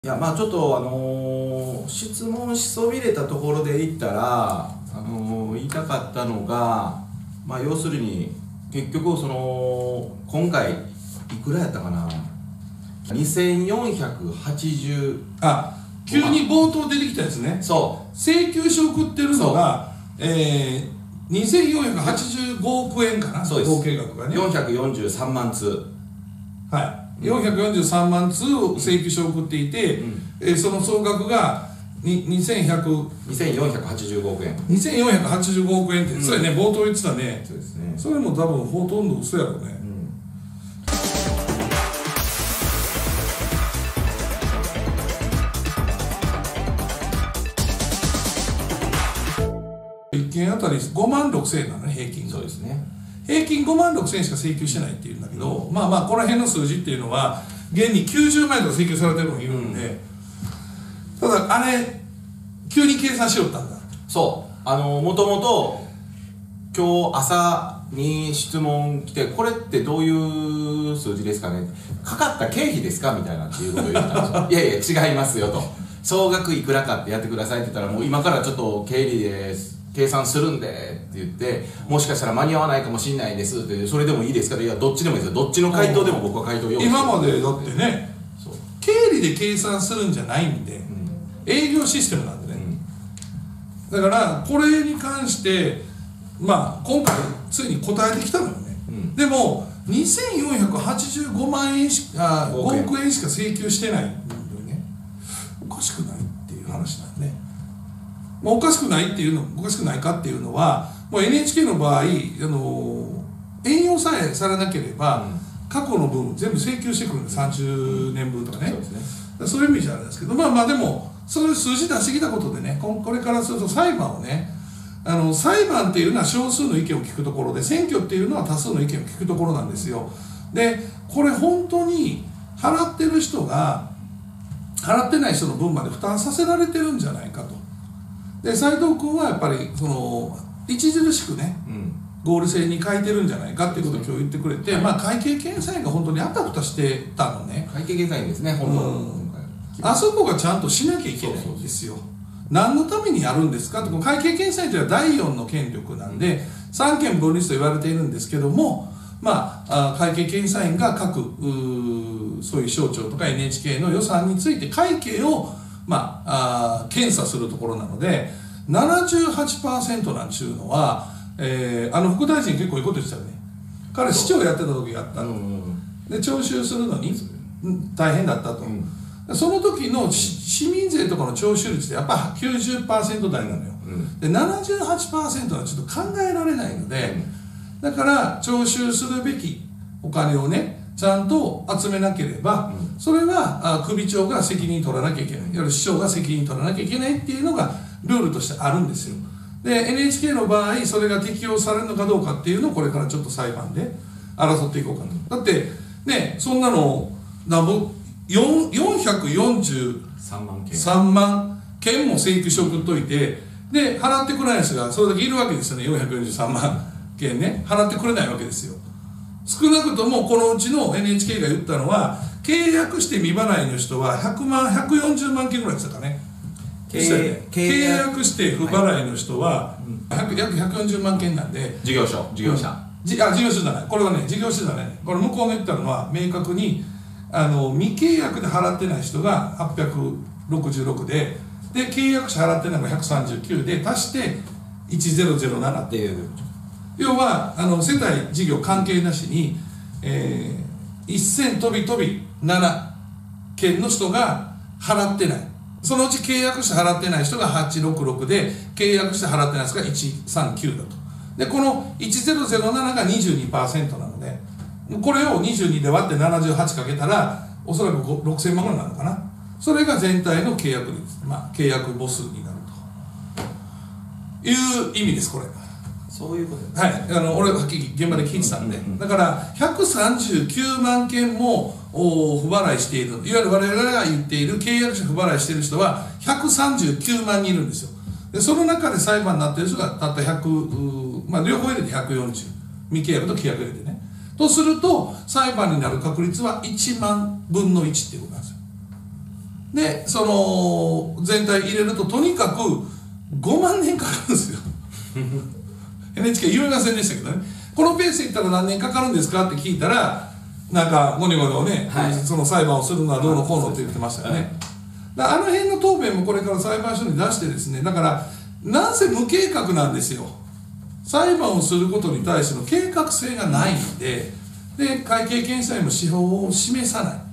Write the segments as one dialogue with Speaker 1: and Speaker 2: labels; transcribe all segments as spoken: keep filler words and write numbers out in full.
Speaker 1: いやまあちょっとあのー、質問しそびれたところで言ったら、あのー、言いたかったのが、まあ要するに結局その今回いくらやったかな、にせんよんひゃくはちじゅう。
Speaker 2: あ、急に冒頭出てきたやつね。
Speaker 1: そう
Speaker 2: 請求書送ってるのが、えー、にせんよんひゃくはちじゅうごおくえんかな。
Speaker 1: そうです。
Speaker 2: 合計額がね
Speaker 1: よんひゃくよんじゅうさんまんつう。
Speaker 2: はい、よんひゃくよんじゅうさんまんつうを請求書を送っていて、うん、えー、その総額がにせんよんひゃくはちじゅうごおくえん。にせんよんひゃくはちじゅうごおくえんって、うん、それね、冒頭言ってたね。
Speaker 1: そうですね。
Speaker 2: それも多分ほとんど嘘やろうね。うん、いっけんあたりごまんろくせんえんなのね、平均が。
Speaker 1: そうですね。
Speaker 2: 平均ごまんろくせんえんしか請求してないっていうんだけど、まあまあこの辺の数字っていうのは現にきゅうじゅうまんえんとか請求されてるのがいるんで、うん、ただあれ急に計算しよったんだ。
Speaker 1: そうあのもともと今日朝に質問来て、これってどういう数字ですかね、かかった経費ですかみたいなっていうことを言ったんですよ。いやいや違いますよと、総額いくらかってやってくださいって言ったら、もう今からちょっと経理です計算するんでって言って、もしかしたら間に合わないかもしれないですって、それでもいいですから、いやどっちでもいいですよ、どっちの回答でも僕は回答用意してる。
Speaker 2: 今までだってね、そう経理で計算するんじゃないんで、うん、営業システムなんでね、うん、だからこれに関してまあ今回ついに答えてきたのよね、うん、でもにせんよんひゃくはちじゅうごまんえんしかごおくえんしか請求してないんだよね。おかしくないっていう話なんで、ね、まあ、おかしくないっていうのおかしくないかっていうのは、もう エヌエイチケー の場合、あの援用さえされなければ、うん、過去の分全部請求してくるんで、さんじゅうねんぶんとかね、そうですね。そういう意味じゃあるんですけど、まあまあでもそういう数字出してきたことでね、これからすると裁判をね、あの裁判っていうのは少数の意見を聞くところで、選挙っていうのは多数の意見を聞くところなんですよ。でこれ本当に払ってる人が払ってない人の分まで負担させられてるんじゃないかと。で斉藤君はやっぱりその著しくね、うん、合理性に欠いてるんじゃないかっていうことを今日言ってくれて、はい、まあ会計検査院が本当にあたふたしてたのね。
Speaker 1: 会計検査院ですね、本当、うん、
Speaker 2: あそこがちゃんとしなきゃいけないんですよ。何のためにやるんですかって、会計検査院というのはだいよんの権力なんで、三権分立と言われているんですけども、まあ、会計検査院が各そういう省庁とか エヌエイチケー の予算について会計を、まあ、あ検査するところなので、ななじゅうはちパーセント なんちゅうのは、えー、あの副大臣結構いいこと言ってたよね。彼市長やってた時があったの、うん、で徴収するのに大変だったと、うん、その時の市民税とかの徴収率ってやっぱきゅうじゅっパーセント台なのよ、うん、で ななじゅうはちパーセント はちょっと考えられないので、うん、だから徴収するべきお金をねちゃんと集めなければ、うん、それは首長が責任取らなきゃいけない、いわゆる市長が責任取らなきゃいけないっていうのがルールとしてあるんですよ。で エヌエイチケー の場合それが適用されるのかどうかっていうのをこれからちょっと裁判で争っていこうかと。だってね、そんなのなんぼよんひゃくよんじゅうさんまんけんも請求書送っといて、で払ってくれない人がそれだけいるわけですよね。よんひゃくよんじゅうさんまんけんね、払ってくれないわけですよ。少なくともこのうちの エヌエイチケー が言ったのは、契約して未払いの人はひゃくまんひゃくよんじゅうまんけんぐらいでしたかね。契, 契約して不払いの人は約ひゃくよんじゅうまんけんなんで、
Speaker 1: 事業所事業者、
Speaker 2: うん、じあ事業所じゃない、これはね事業所じゃない、これ向こうの言ったのは明確にあの未契約で払ってない人がはっぴゃくろくじゅうろくで、で契約者払ってないのがひゃくさんじゅうきゅうで足していちぜろぜろななっていう、要はあの世帯事業関係なしに、えー、せん飛び飛びななけんの人が払ってない、そのうち契約して払ってない人がはちろくろくで、契約して払ってない人がいちさんきゅうだと。でこのいちぜろぜろななが にじゅうにパーセント なので、これをにじゅうにで割ってななじゅうはちかけたらおそらくろくせんまんぐらいになるのかな。それが全体の契約率、まあ契約母数になるという意味です。これ
Speaker 1: そういうことです、ね、
Speaker 2: はい、あの俺ははっきり現場で聞いてたんで、だからひゃくさんじゅうきゅうまんけんも不払いしている、いわゆる我々が言っている契約者不払いしている人はひゃくさんじゅうきゅうまんにんいるんですよ。でその中で裁判になっている人がたったひゃく、まあ両方入れてひゃくよんじゅう、未契約と契約入れてね、とすると裁判になる確率はいちまんぶんのいちっていうことなんですよ。 でその全体入れるととにかくごまんねんかかるんですよエヌエイチケー 言いませんでしたけどね、このペースでいったら何年かかるんですかって聞いたら、なんかゴニョゴニョね、はい、その裁判をするのはどうのこうのって言ってましたよね。だからあの辺の答弁もこれから裁判所に出してですね、だからなんせ無計画なんですよ。裁判をすることに対しての計画性がないんで、で会計検査院も司法を示さない。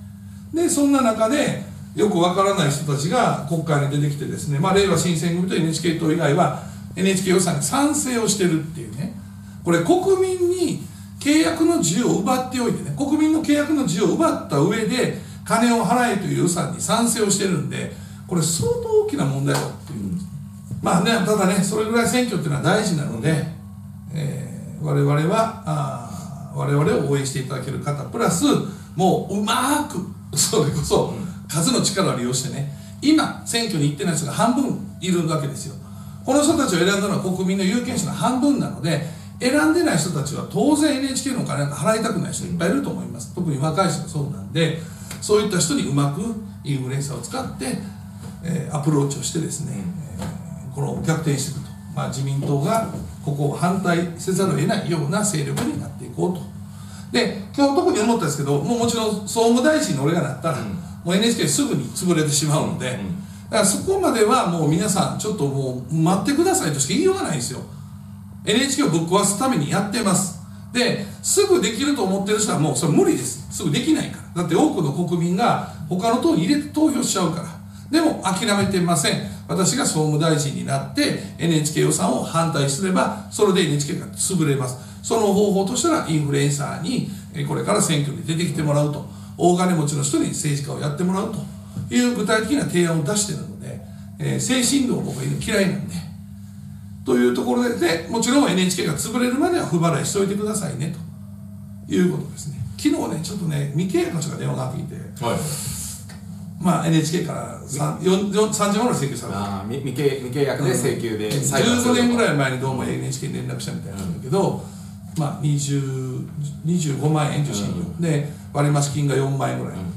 Speaker 2: でそんな中でよくわからない人たちが国会に出てきてですね、まあ、れいわ新選組と エヌエイチケー 党以外は エヌエイチケー 予算に賛成をしてるっていうね、これ国民に契約の自由を奪っておいてね、国民の契約の自由を奪った上で金を払えという予算に賛成をしてるんで、これ相当大きな問題だっていう、まあね、ただね、それぐらい選挙っていうのは大事なので、えー、我々はあ我々を応援していただける方プラス、もううまくそれこそ数の力を利用してね、今選挙に行ってない人が半分いるわけですよ。この人たちを選んだのは国民の有権者の半分なので、選んでない人たちは当然 エヌエイチケー のお金なんか払いたくない人いっぱいいると思います。特に若い人がそうなんで、そういった人にうまくインフルエンサーを使って、えー、アプローチをしてですね、えー、この逆転していくと、まあ、自民党がここを反対せざるを得ないような勢力になっていこうと。で今日特に思ったんですけど、もうもちろん総務大臣の俺がなったら、うん、もう エヌエイチケー すぐに潰れてしまうので、うん、だからそこまではもう皆さんちょっともう待ってくださいとしか言いようがないんですよ。 エヌエイチケー をぶっ壊すためにやってます。ですぐできると思ってる人はもうそれ無理です。すぐできないから。だって多くの国民が他の党に入れて投票しちゃうから。でも諦めてません。私が総務大臣になって エヌエイチケー 予算を反対すれば、それで エヌエイチケー が潰れます。その方法としたらインフルエンサーにこれから選挙に出てきてもらうと、大金持ちの人に政治家をやってもらうという具体的な提案を出しているので、えー、精神論を僕は嫌いなんで、というところ で, でもちろん エヌエイチケー が潰れるまでは不払いしておいてくださいねということですね。昨日ねちょっとね未契約の人が電話がかかってきて、はい、まあ エヌエイチケー から さんじゅうまんぐらい請求されて、
Speaker 1: あ未契未契約で請求で、うん、
Speaker 2: じゅうごねんぐらい前にどうも エヌエイチケー に連絡したみたいなんだけど、うん、まあにじゅう、にじゅうごまんえん受信料、うん、で割増金がよんまんえんぐらい、うん、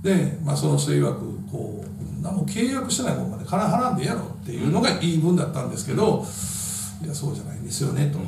Speaker 2: で、まあ、その人曰くこう何も契約してないもんまで金払うんでやろっていうのが言い分だったんですけど、うん、いやそうじゃないんですよねと、うん、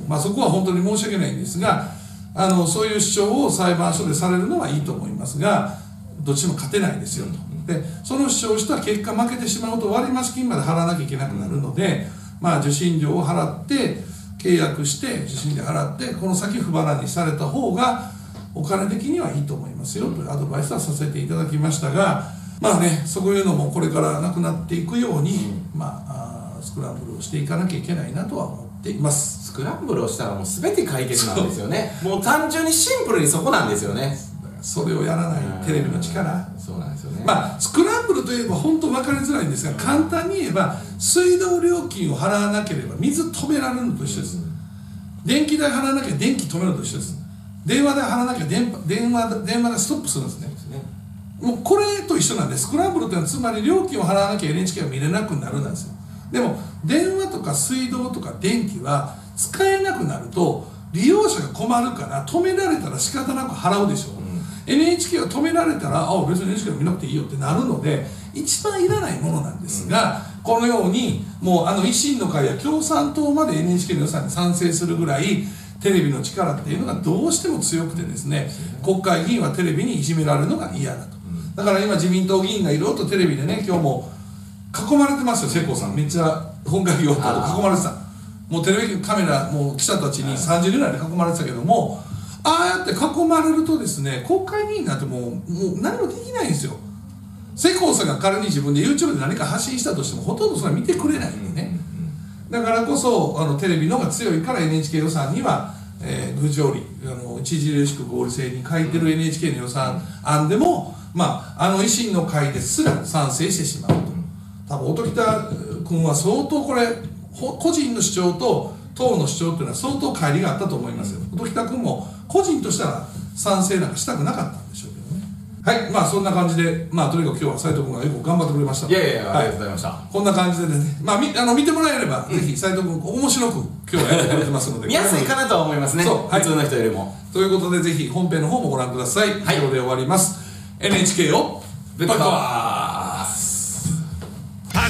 Speaker 2: まあそこは本当に申し訳ないんですが、あのそういう主張を裁判所でされるのはいいと思いますが、どっちも勝てないですよと。でその主張をした結果負けてしまうと割増金まで払わなきゃいけなくなるので、まあ受信料を払って契約して受信料払ってこの先不払いにされた方がお金的にはいいと思いますよというアドバイスはさせていただきましたが、まあねそういうのもこれからなくなっていくように、まあ、あスクランブルをしていかなきゃいけないなとは思っています。
Speaker 1: スクランブルをしたらもう全て解決なんですよね。もう単純にシンプルにそこなんですよね。
Speaker 2: それをやらないテレビの力、
Speaker 1: そうなんですよね。
Speaker 2: まあスクランブルといえば本当分かりづらいんですが、簡単に言えば水道料金を払わなければ水止められるのと一緒です。電気代払わなきゃ電気止めるのと一緒です。電話代払わなきゃ電波電話電話がストップするんですね。もうこれと一緒なんで、スクランブルというのはつまり料金を払わなきゃ エヌエイチケー が見れなくなるなんですよ。でも電話とか水道とか電気は使えなくなると利用者が困るから止められたら仕方なく払うでしょう。エヌエイチケー が止められたら、あ別に エヌエイチケー 見なくていいよってなるので、一番いらないものなんですが、うん、このようにもうあの維新の会や共産党まで エヌエイチケー の予算に賛成するぐらいテレビの力っていうのがどうしても強くてですね、国会議員はテレビにいじめられるのが嫌だと。だから今自民党議員がいろいろとテレビでね、今日も囲まれてますよ。世耕さんめっちゃ本会議終わったと囲まれてた。もうテレビカメラもう記者たちにさんじゅうにんぐらいで囲まれてたけども、ああやって囲まれるとですね、国会議員なんてもう、もう何もできないんですよ。世耕さんが仮に自分で YouTube で何か発信したとしてもほとんどそれは見てくれないんでね。だからこそあのテレビの方が強いから エヌエイチケー 予算には、えー、不条理あの著しく合理性に書いてる エヌエイチケー の予算案でも、まあ、あの維新の会ですら賛成してしまうと。多分音喜多君は相当これ個人の主張と党の主張っていうのは相当乖離があったと思いますよ。音喜多君も個人としたら賛成なんかしたくなかったんでしょうけどね。はい、まあそんな感じで、まあとにかく今日は斉藤君がよく頑張ってくれました。
Speaker 1: いやいやいや、はい、ありがとうございました。
Speaker 2: こんな感じでね、まあみあの見てもらえれば、うん、ぜひ斉藤君面白く今日はやってくれてますので
Speaker 1: 見やすいかなとは思いますね。そう、はい、普通の人よりも。と
Speaker 2: いうことでぜひ本編の方もご覧ください。はい、以上で終わります。エヌエイチケー をぶっ壊す。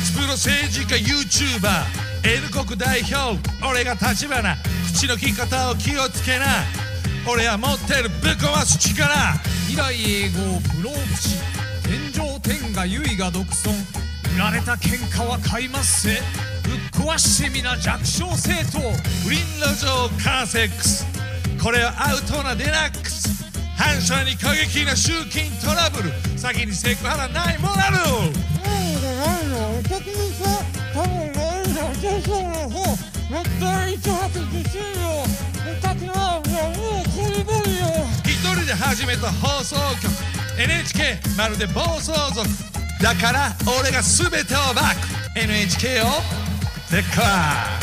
Speaker 3: 脱プロ政治家 YouTuber N 国代表俺が立花口の利き方を気をつけな俺は持ってるぶっ壊す力
Speaker 4: 未来永劫不老不死天上天下唯我独尊売られた喧嘩は買いますせぶっ壊してみな弱小政党
Speaker 3: 不倫路上カーセックスこれはアウトなデラックス反射に過激な集金トラブル先にセクハラないモラル
Speaker 4: 何がないのお客にさ多分ないのお客さんの方もったい一発自信よお客はもうこりごりよ
Speaker 3: 一人で始めた放送局 エヌエイチケー まるで暴走族だから俺が全てをバック エヌエイチケー をでっかい